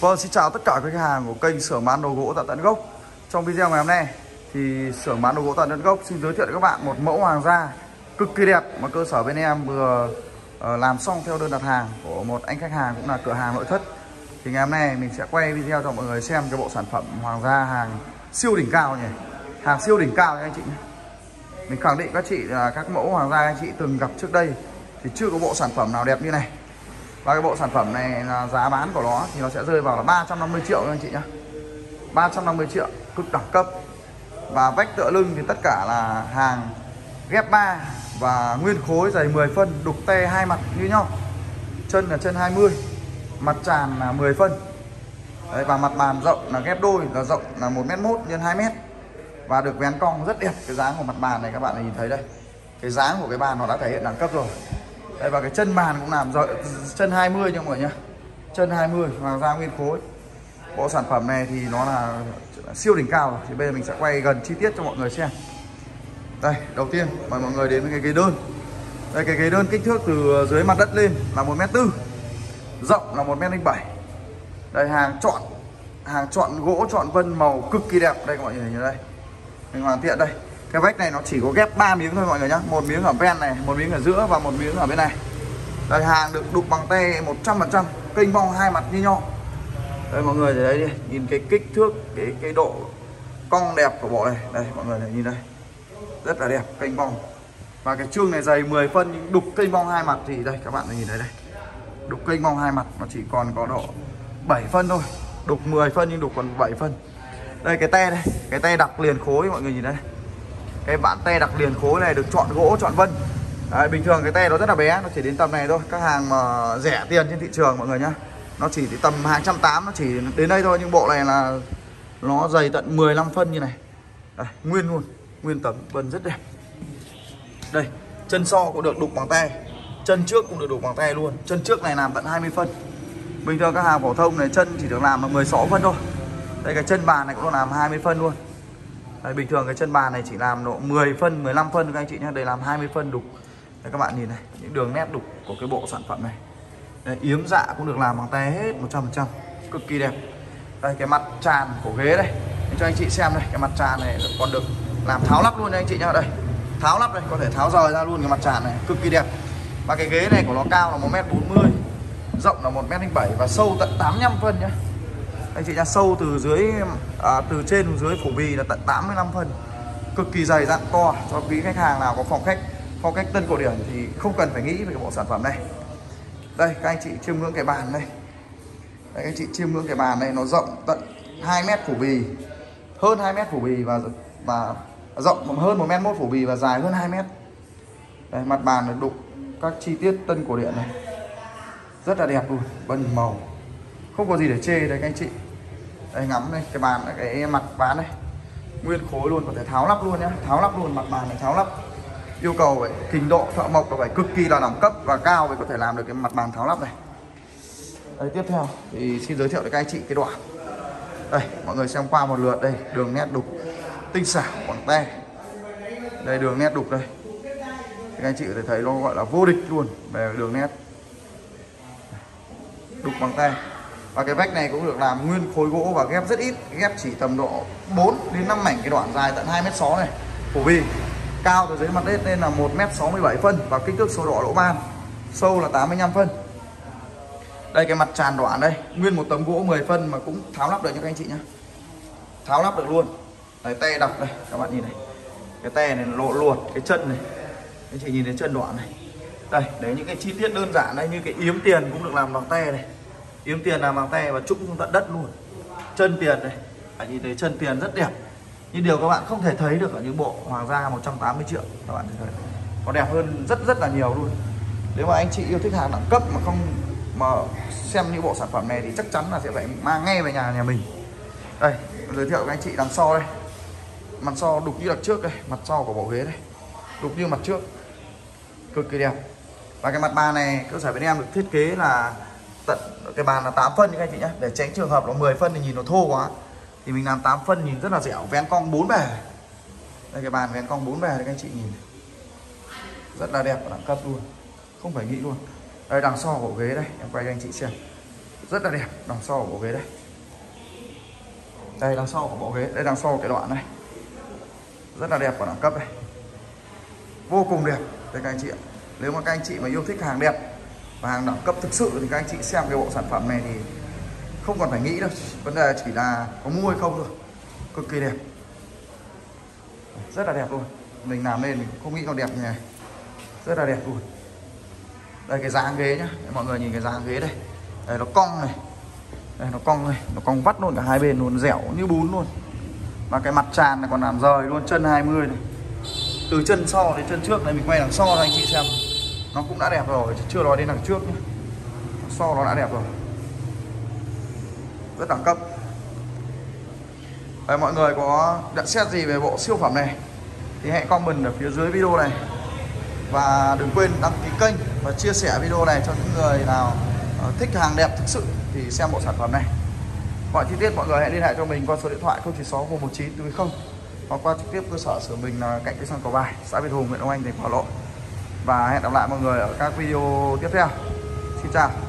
Vâng, xin chào tất cả các khách hàng của kênh xưởng bán đồ gỗ tại tận gốc. Trong video ngày hôm nay thì xưởng bán đồ gỗ tại tận gốc xin giới thiệu với các bạn một mẫu hàng da cực kỳ đẹp mà cơ sở bên em vừa làm xong theo đơn đặt hàng của một anh khách hàng cũng là cửa hàng nội thất. Thì ngày hôm nay mình sẽ quay video cho mọi người xem cái bộ sản phẩm hoàng da hàng siêu đỉnh cao nhỉ. Hàng siêu đỉnh cao nha anh chị nhé. Mình khẳng định các chị là các mẫu hoàng da anh chị từng gặp trước đây thì chưa có bộ sản phẩm nào đẹp như này. Và cái bộ sản phẩm này là giá bán của nó thì nó sẽ rơi vào là 350 triệu anh chị nhé. 350 triệu, cực đẳng cấp. Và vách tựa lưng thì tất cả là hàng ghép 3 và nguyên khối dày 10 phân, đục te hai mặt như nhau. Chân là chân 20, mặt tràn là 10 phân. Đấy, và mặt bàn rộng là ghép đôi, là rộng là 1m1 x 2m. Và được vén cong rất đẹp. Cái dáng của mặt bàn này các bạn nhìn thấy đây. Cái dáng của cái bàn nó đã thể hiện đẳng cấp rồi. Đây, và cái chân bàn cũng làm rộng, chân 20 nha mọi người nhé. Chân 20 hoàng da nguyên khối. Bộ sản phẩm này thì nó là siêu đỉnh cao rồi. Thì bây giờ mình sẽ quay gần chi tiết cho mọi người xem. Đây, đầu tiên mời mọi người đến với cái ghế đơn. Đây, cái ghế đơn kích thước từ dưới mặt đất lên là 1m4, rộng là 1m07. Đây, hàng chọn gỗ, chọn vân màu cực kỳ đẹp. Đây các mọi người nhìn đây. Mình hoàn thiện đây. Cái vách này nó chỉ có ghép 3 miếng thôi mọi người nhá. Một miếng ở ven này, một miếng ở giữa và một miếng ở bên này. Đây, hàng được đục bằng te 100%, kênh vong hai mặt như nhau. Đây mọi người thấy đi, nhìn cái kích thước, cái độ cong đẹp của bộ này. Đây mọi người nhìn đây. Rất là đẹp, kênh vong. Và cái chương này dày 10 phân nhưng đục kênh vong hai mặt thì đây các bạn nhìn thấy đây. Đục kênh vong hai mặt nó chỉ còn có độ 7 phân thôi. Đục 10 phân nhưng đục còn 7 phân. Đây cái te đây, cái te đặc liền khối mọi người nhìn đây. Cái bản te đặc liền khối này được chọn gỗ, chọn vân. Đấy, bình thường cái te nó rất là bé, nó chỉ đến tầm này thôi. Các hàng mà rẻ tiền trên thị trường mọi người nhá, nó chỉ tầm hàng 180, nó chỉ đến đây thôi. Nhưng bộ này là nó dày tận 15 phân như này. Đây, nguyên luôn, nguyên tấm, vân rất đẹp. Đây, chân so cũng được đục bằng te, chân trước cũng được đục bằng te luôn. Chân trước này làm tận 20 phân. Bình thường các hàng phổ thông này chân chỉ được làm là 16 phân thôi. Đây, cái chân bàn này cũng làm 20 phân luôn. Đây, bình thường cái chân bàn này chỉ làm độ 10 phân, 15 phân các anh chị nhé. Đây làm 20 phân đục. Đây các bạn nhìn này, những đường nét đục của cái bộ sản phẩm này. Đây, yếm dạ cũng được làm bằng tay hết 100%, cực kỳ đẹp. Đây, cái mặt tràn của ghế đây, để cho anh chị xem đây. Cái mặt tràn này còn được làm tháo lắp luôn nha anh chị nhá. Đây, tháo lắp đây, có thể tháo rời ra luôn cái mặt tràn này, cực kỳ đẹp. Và cái ghế này của nó cao là 1m40, rộng là 1m07 và sâu tận 85 phân nhá. Anh chị nhá, sâu từ dưới từ trên xuống dưới phủ bì là tận 85 phân, cực kỳ dày dặn to. Cho quý khách hàng nào có phong cách tân cổ điển thì không cần phải nghĩ về cái bộ sản phẩm này. Đây, các anh chị chiêm ngưỡng cái bàn đây. Đây, các anh chị chiêm ngưỡng cái bàn này, nó rộng tận 2m phủ bì, hơn 2m phủ bì và rộng hơn 1m1 phủ bì và dài hơn 2m. Đây, mặt bàn được đục các chi tiết tân cổ điển này, rất là đẹp luôn, vân màu, không có gì để chê. Đây các anh chị, đây ngắm đây, cái bàn, cái mặt ván này nguyên khối luôn, có thể tháo lắp luôn nhá, tháo lắp luôn, mặt bàn này tháo lắp. Yêu cầu phải trình độ thợ mộc là phải cực kỳ là đẳng cấp và cao mới có thể làm được cái mặt bàn tháo lắp này. Đây, tiếp theo thì xin giới thiệu với các anh chị cái đoạn. Đây, mọi người xem qua một lượt đây, đường nét đục tinh xảo bằng te. Đây, đường nét đục đây. Các anh chị có thể thấy nó gọi là vô địch luôn về đường nét. Đục bằng te. Và cái vách này cũng được làm nguyên khối gỗ và ghép rất ít, ghép chỉ tầm độ 4 đến 5 mảnh, cái đoạn dài tận 2m6 này. Phủ bì cao từ dưới mặt đất lên là 1m67 phân và kích thước sổ đỏ lỗ ban, sâu là 85 phân. Đây, cái mặt tràn đoạn đây, nguyên một tấm gỗ 10 phân mà cũng tháo lắp được cho các anh chị nhá. Tháo lắp được luôn. Đấy, te đặc đây, các bạn nhìn này. Cái te này lộ luột, cái chân này. Anh chị nhìn thấy chân đoạn này. Đây, đấy những cái chi tiết đơn giản đây, như cái yếm tiền cũng được làm bằng te này. Yếm tiền làm bằng te và trũng xuống tận đất luôn. Chân tiền đây, anh nhìn thấy chân tiền rất đẹp. Nhưng điều các bạn không thể thấy được ở những bộ hoàng da 180 triệu. Các bạn thấy có đẹp hơn rất là nhiều luôn. Nếu mà anh chị yêu thích hàng đẳng cấp mà xem những bộ sản phẩm này thì chắc chắn là sẽ phải mang ngay về nhà mình. Đây, giới thiệu với anh chị đằng sau đây. Mặt so đục như đằng trước đây, mặt so của bộ ghế đây, đục như mặt trước, cực kỳ đẹp. Và cái mặt bàn này cơ sở bên em được thiết kế là tận cái bàn là 8 phân như các anh chị nhé, để tránh trường hợp là 10 phân thì nhìn nó thô quá thì mình làm 8 phân nhìn rất là dẻo, vén cong 4 bề. Đây, cái bàn vén cong 4 bề các anh chị nhìn rất là đẹp và đẳng cấp luôn, không phải nghĩ luôn. Đây, đằng sau của ghế đây, em quay cho anh chị xem. Rất là đẹp. Đằng sau của bộ ghế đây. Đây đằng sau của bộ ghế, đây đằng sau cái đoạn này. Rất là đẹp và đẳng cấp đây. Vô cùng đẹp đây các anh chị ạ. Nếu mà các anh chị mà yêu thích hàng đẹp và hàng đẳng cấp thực sự thì các anh chị xem cái bộ sản phẩm này thì không còn phải nghĩ đâu. Vấn đề chỉ là có mua hay không thôi. Cực kỳ đẹp. Rất là đẹp luôn. Mình làm lên mình không nghĩ nó đẹp như này. Rất là đẹp luôn. Đây cái dáng ghế nhá. Mọi người nhìn cái dáng ghế đây. Đây nó cong này. Đây nó cong này, nó cong vắt luôn cả hai bên luôn, dẻo như bún luôn. Và cái mặt tràn này còn làm rời luôn, chân 20 này. Từ chân sau đến chân trước này mình quay đằng sau cho anh chị xem. Nó cũng đã đẹp rồi, chưa nói đến đằng trước nhé. Sau nó đã đẹp rồi. Rất đẳng cấp. Đấy, mọi người có nhận xét gì về bộ siêu phẩm này thì hãy comment ở phía dưới video này. Và đừng quên đăng ký kênh và chia sẻ video này cho những người nào thích hàng đẹp thực sự thì xem bộ sản phẩm này. Mọi chi tiết mọi người hãy liên hệ cho mình qua số điện thoại 096 119 0 hoặc qua trực tiếp cơ sở sửa mình là cạnh cây xăng Cầu Bài, xã Việt Hùng, huyện Đông Anh, thành phố Hà Nội. Và hẹn gặp lại mọi người ở các video tiếp theo. Xin chào.